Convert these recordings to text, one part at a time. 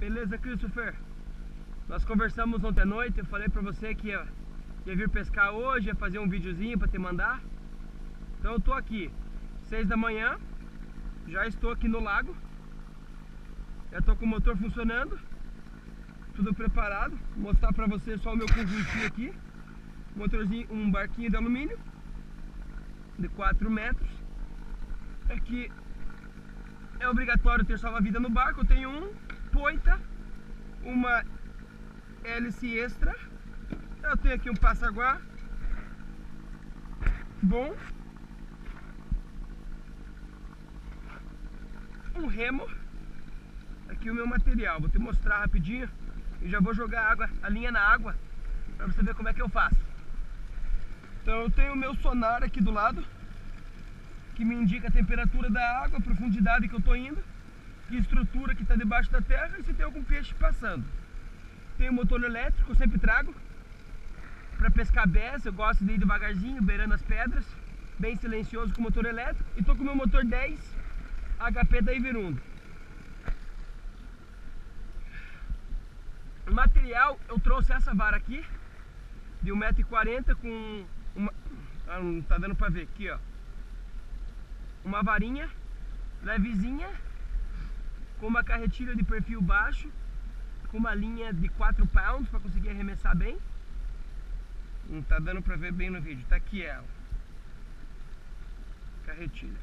Beleza, Christopher? Nós conversamos ontem à noite, eu falei pra você que ia vir pescar hoje, ia fazer um videozinho pra te mandar. Então eu tô aqui, 6 da manhã, já estou aqui no lago. Já tô com o motor funcionando, tudo preparado. Vou mostrar pra você só o meu conjuntinho aqui. Motorzinho, um barquinho de alumínio de 4 metros. Aqui é obrigatório ter salva-vida no barco. Eu tenho um poita, uma hélice extra. Eu tenho aqui um passaguá bom, um remo. Aqui o meu material, vou te mostrar rapidinho e já vou jogar a linha na água para você ver como é que eu faço. Então eu tenho o meu sonar aqui do lado, que me indica a temperatura da água, a profundidade que eu estou indo, que estrutura que está debaixo da terra e se tem algum peixe passando. Tenho motor elétrico, eu sempre trago para pescar bass. Eu gosto de ir devagarzinho, beirando as pedras, bem silencioso com o motor elétrico. E estou com o meu motor 10 HP da Iverundo. O material, eu trouxe essa vara aqui de 1,40 m com uma... não tá dando pra ver aqui, ó. Uma varinha levezinha, com uma carretilha de perfil baixo, com uma linha de 4 pounds para conseguir arremessar bem. Não tá dando pra ver bem no vídeo, tá aqui ela, carretilha.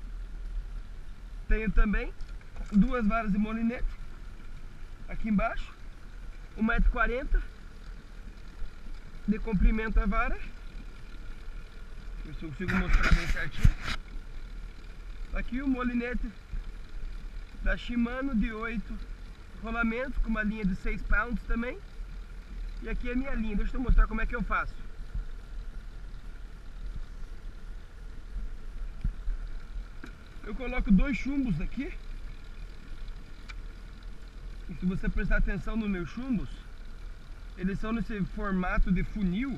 Tenho também 2 varas de molinete aqui embaixo, 1,40 m de comprimento a vara. Ver se eu consigo mostrar bem certinho. Aqui o molinete da Shimano de 8 rolamentos, com uma linha de 6 pounds também. E aqui é a minha linha, deixa eu te mostrar como é que eu faço. Eu coloco 2 chumbos aqui. E se você prestar atenção nos meus chumbos, eles são nesse formato de funil.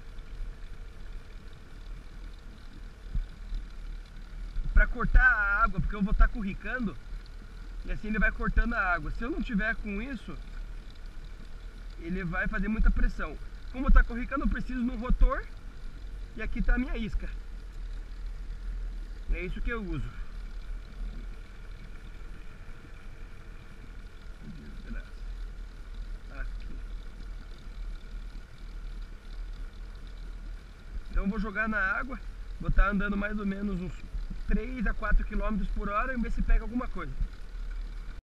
Para cortar a água, porque eu vou estar corricando e assim ele vai cortando a água. Se eu não tiver com isso, ele vai fazer muita pressão. Como está corricando, eu preciso no rotor e aqui está a minha isca. É isso que eu uso. Aqui. Então eu vou jogar na água, vou estar andando mais ou menos uns 3 a 4 km por hora e ver se pega alguma coisa.